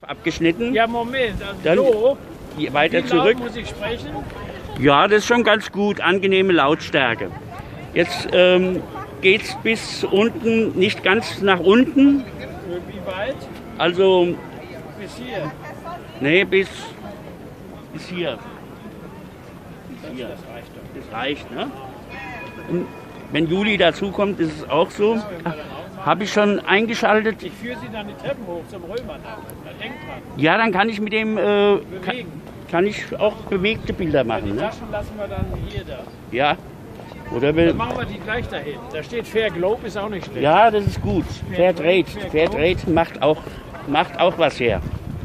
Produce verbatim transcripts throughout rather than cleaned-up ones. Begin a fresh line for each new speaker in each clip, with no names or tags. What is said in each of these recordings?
Abgeschnitten.
Ja, Moment, also
Dann
so.
weiter
Wie
zurück.
laut muss ich sprechen?
Ja, das ist schon ganz gut. Angenehme Lautstärke. Jetzt ähm, geht es bis unten, nicht ganz nach unten.
Wie weit?
Also,
Bis hier.
nee, bis, bis hier. Bis hier.
Das reicht doch.
Das reicht, ne? Und wenn Juli dazukommt, ist es auch so. Habe ich schon eingeschaltet.
Ich führe Sie dann die Treppen hoch zum Römer nach. Denk dran.
Ja, dann kann ich mit dem, äh, kann,
Bewegen.
kann ich auch bewegte Bilder
Die
machen, ne?
Taschen lassen wir dann hier da.
Ja. Oder
Dann
will,
machen wir die gleich dahin. Da steht Fair Globe, ist auch nicht schlecht.
ja, das ist gut. Fairtrade, Fairtrade macht auch, macht auch was her.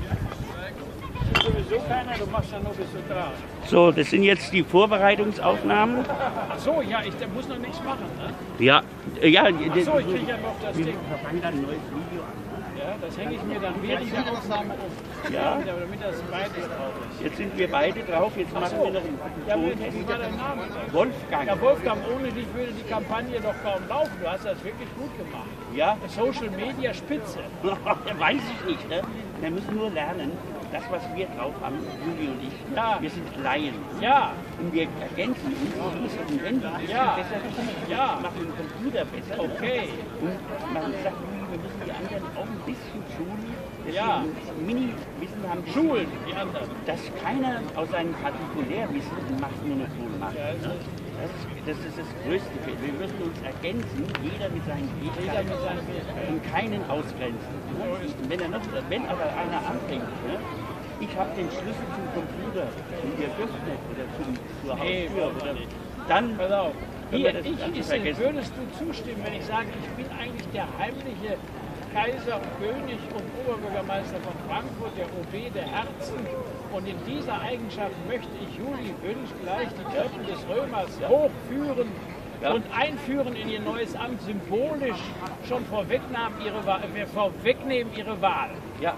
Das ist sowieso keiner, du machst ja nur bis so da.
So, das sind jetzt die Vorbereitungsaufnahmen.
Ach so, ja, ich der muss noch nichts machen, ne?
Ja, äh, ja.
Ach so, ich kriege ja noch das
Wir
Ding.
fangen dann ein neues Video an.
Ja, das hänge ich mir dann während der Aufnahme um.
Ja.
Damit das beides drauf ist.
Jetzt sind wir beide drauf, jetzt
Ach
machen
so.
wir noch einen
Ja,
Tontest.
wie war dein Name?
Wolfgang.
Ja, Wolfgang, ohne dich würde die Kampagne doch kaum laufen. Du hast das wirklich gut gemacht.
Ja,
Social Media Spitze.
weiß ich nicht. Ne? Wir müssen nur lernen, das, was wir drauf haben, Juli und ich,
Ja.
wir sind Laien.
Ja,
Und wir ergänzen uns, wir müssen im Handy ein bisschen
Ja.
besser machen,
Ja.
machen den Computer besser.
okay.
Und man sagt, Juli, wir müssen die anderen auch ein bisschen schulen. Dass
Ja.
sie ein Mini-Wissen haben.
Schulen, die anderen.
Dass keiner aus seinem Partikulärwissen ein Machtmonopol macht.
Ja,
Ne? Das, ist, das ist das größte Fehler. Wir müssen uns ergänzen, jeder mit seinen
Jeder
Fähigkeiten
mit seinen Fähigkeiten.
und keinen ausgrenzen. Ne? Wenn, er noch, wenn aber einer anfängt, ne? Ich habe den Schlüssel zum Computer und ihr dürft nicht oder zum, zur
Nee,
Haustür,
wollen wir
oder,
nicht.
dann
Pass auf.
können
Hier,
wir das
ich,
Ganze
ist,
vergessen.
würdest du zustimmen, wenn ich sage, ich bin eigentlich der heimliche Kaiser und König und Oberbürgermeister von Frankfurt, der O B der Herzen. Und in dieser Eigenschaft möchte ich Juli Wünsch gleich die Treppen des Römers hochführen
Ja.
und einführen in ihr neues Amt, symbolisch schon vorwegnehmen ihre, Wa- äh, vorwegnehmen ihre Wahl.
Ja.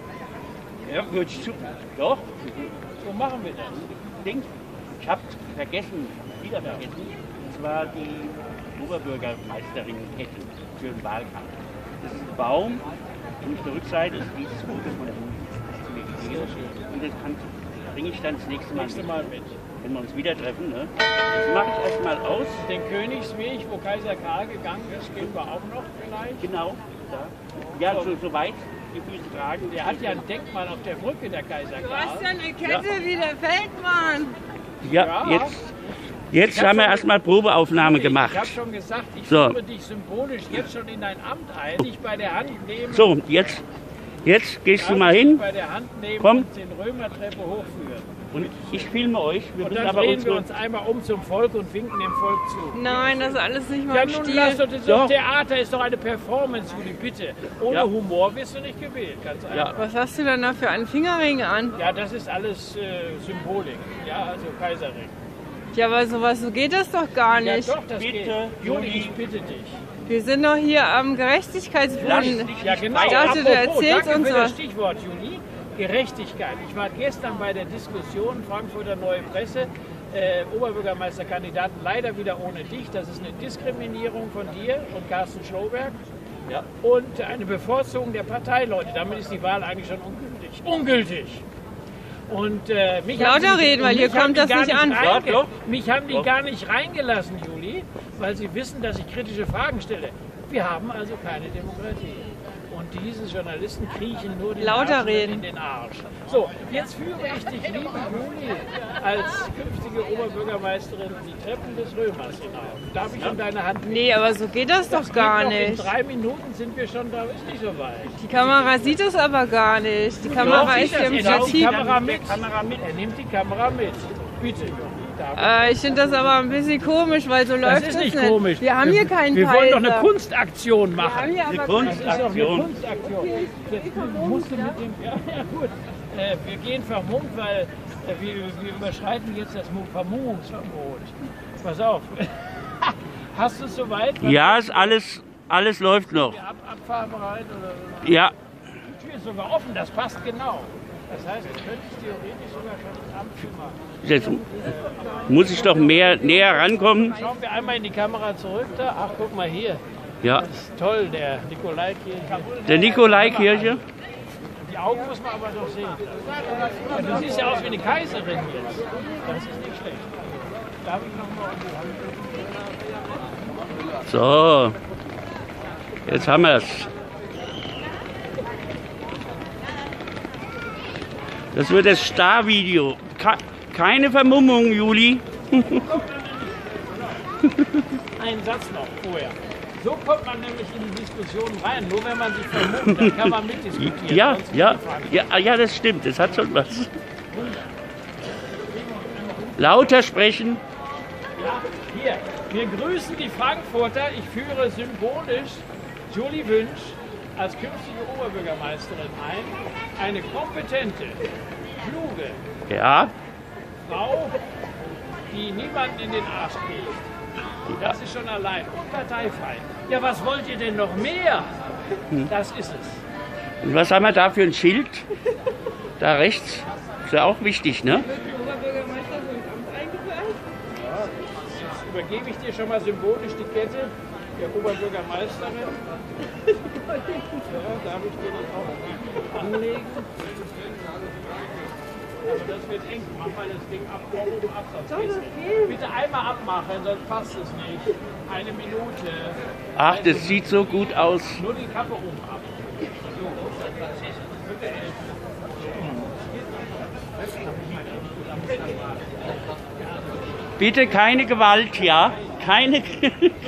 Ja, würde ich zu. Doch.
So machen wir das.
Ding. Ich habe vergessen, wieder vergessen. Und zwar die Oberbürgermeisterin-Kette für den Wahlkampf. Das ist ein Baum. Und auf der Rückseite ist dieses Foto von der Bundesregierung. Und das kann, bringe ich dann das nächste Mal,
Nächste
mit,
Mal mit.
wenn wir uns wieder treffen. Ne? Das mache ich erstmal aus.
Den Königsweg, wo Kaiser Karl gegangen ist, gehen wir auch noch vielleicht.
Genau. Da. Ja, so, so weit die Füße tragen.
Der hat ja ein Denkmal auf der Brücke, der Kaiser
Du
Karl.
hast ja eine Kette wie der Feldmann.
Ja,
Ja.
jetzt, jetzt
Ich hab
haben wir
schon-
erstmal Probeaufnahme
Ich habe
gemacht.
schon gesagt, ich
So.
führe dich symbolisch jetzt schon in dein Amt ein, dich bei der Hand nehmen.
So, jetzt, jetzt gehst du mal
dich
hin.
bei der Hand nehmen
Komm.
und den Römertreppe hochführen.
Und ich filme euch. Wir
Und
müssen
dann
aber
drehen wir
unsere,
uns einmal um zum Volk und winken dem Volk zu.
Nein, das ist alles nicht
Ja,
mein
nun lass doch,
Stil.
das ist doch
Doch.
Theater, ist doch eine Performance, Juli, bitte. Ohne
Ja.
Humor wirst du nicht gewählt, ganz einfach.
Ja.
Was hast du denn da für einen Fingerring an?
Ja, das ist alles äh, Symbolik, ja, also Kaiserring.
Ja, aber sowas, so geht das doch gar
Ja
nicht.
doch, das
Bitte,
geht. Juli,
Juli.
ich bitte dich.
Wir sind doch hier am
Lass
Gerechtigkeitsbund.
dich
Ja,
nicht
genau.
Ich dachte, du
Apropos,
erzählst
danke
uns
für das
was.
Stichwort, Juli. Gerechtigkeit. Ich war gestern bei der Diskussion Frankfurter Neue Presse, äh, Oberbürgermeisterkandidaten, leider wieder ohne dich. Das ist eine Diskriminierung von dir und Carsten Schloberg
Ja.
und eine Bevorzugung der Parteileute. Damit ist die Wahl eigentlich schon ungültig. Ungültig! Und, äh, mich haben
Lauter
sie-
reden, weil
und
hier
mich haben
kommt
die
das
gar
nicht an.
reinge-
Ja, doch.
Mich haben die
Doch.
gar nicht reingelassen, Juli, weil sie wissen, dass ich kritische Fragen stelle. Wir haben also keine Demokratie. Und diese Journalisten kriechen nur den
Lauter
Herrschenden
reden.
in den Arsch. So, jetzt führe ich dich, liebe Juli, als künftige Oberbürgermeisterin die Treppen des Römers hinauf. Darf ich um deine Hand nehmen?
Nee, aber so geht das
Das
doch
geht
gar
noch. In
nicht.
drei Minuten sind wir schon da, ist nicht so weit.
Die Kamera sieht es aber gar nicht. Die Kamera
Doch,
ist
sieht
hier
das.
im
Er nimmt die
Stativ.
Kamera mit.
Kamera mit.
Er nimmt die Kamera mit. Bitte, Juli. Darf ich?
Äh, ich finde das aber ein bisschen komisch, weil so läuft
Das ist
es
nicht
nicht.
komisch.
Wir haben hier keinen
Wir
Kaiser.
wollen doch eine Kunstaktion
Wir
machen.
haben hier
Eine
aber
Kunst-
Das ist doch eine
Aktion.
Kunstaktion. Jetzt musst du mit dem. Ja, ja gut. Äh, wir gehen vermummt, weil äh, wir, wir überschreiten jetzt das Mu- Vermummungsverbot. Pass auf. Hast du es soweit?
Ja, ist alles, alles läuft noch.
Ab, abfahrbereit oder?
Ja,
Die Tür ist sogar offen, das passt genau. Das heißt, du könntest theoretisch sogar schon das Amt machen.
jetzt muss ich doch mehr näher rankommen.
Schauen wir einmal in die Kamera zurück da. Ach, guck mal hier.
Ja,
Das ist toll, der Nikolaikirche.
der Nikolaikirche.
Die Augen muss man aber doch sehen. Ja, du siehst ja aus wie eine Kaiserin jetzt. Das ist nicht schlecht. Darf ich noch mal die Hand?
So, jetzt haben wir es. Das wird das Starvideo. Keine Vermummung, Juli.
Einen Satz noch vorher. So kommt man nämlich in die Diskussion rein. Nur wenn man sich vermummt, dann kann man mitdiskutieren.
Ja, ja, ja, ja, das stimmt. Das hat schon was. Lauter sprechen.
Ja, hier. Wir grüßen die Frankfurter. Ich führe symbolisch Julie Wünsch als künftige Oberbürgermeisterin ein. Eine kompetente, kluge
Ja.
Frau, die niemanden in den Arsch kriegt. Das ist schon allein. Und parteifrei. Ja, was wollt ihr denn noch mehr? Das ist es.
Und was haben wir da für ein Schild? Da rechts. Ist ja auch wichtig, ne?
Wird die Oberbürgermeisterin ins Amt eingeweiht?
Jetzt übergebe ich dir schon mal symbolisch die Kette der Oberbürgermeisterin. Ja, darf ich dir das auch anlegen? Aber das wird eng. Mach mal das Ding ab, oben Absatz. Bitte einmal abmachen, sonst passt es nicht. Eine Minute.
Ach, das sieht so gut aus.
Nur die Kappe oben ab. So.
Bitte keine Gewalt, ja? Keine.
Hier,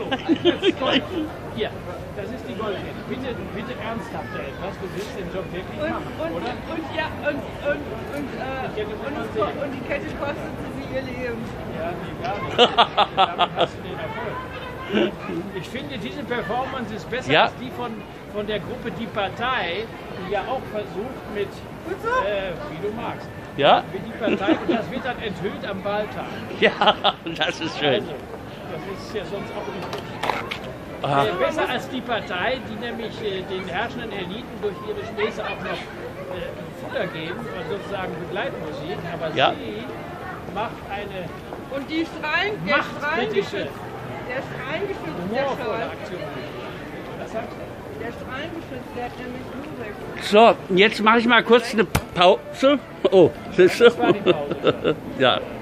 das ist die Goldkette. Bitte, bitte ernsthaft etwas. Du willst den Job wirklich
Und,
machen,
und,
oder?
und, ja, und, und, und, äh,
Die Kette muss
und,
man
es,
sehen.
ko- und die Kette kostet sie ihr Leben.
Ja, nee, gar nicht. Damit hast du den Erfolg. Ich finde, diese Performance ist besser
Ja.
als die von, von der Gruppe Die Partei, die ja auch versucht mit, äh, wie du magst,
Ja?
mit Die Partei, und das wird dann enthüllt am Wahltag.
Ja, das ist schön.
Also, das ist ja sonst auch nicht richtig.
Aha.
Äh, besser als Die Partei, die nämlich äh, den herrschenden Eliten durch ihre Späße auch noch äh, Futter geben, also sozusagen Begleitmusik, aber
Ja.
sie macht eine
Und die Strahlen, der
machtkritische,
Strahlengeschütz, der Strahlengeschütz, der
humorvolle
Schal,
Aktion. Was sagst du?
der Strahlengeschütz, der hat nämlich Lurex.
So, jetzt mache ich mal kurz eine Pause. Oh, das ist so.
Das war die Pause.
Ja.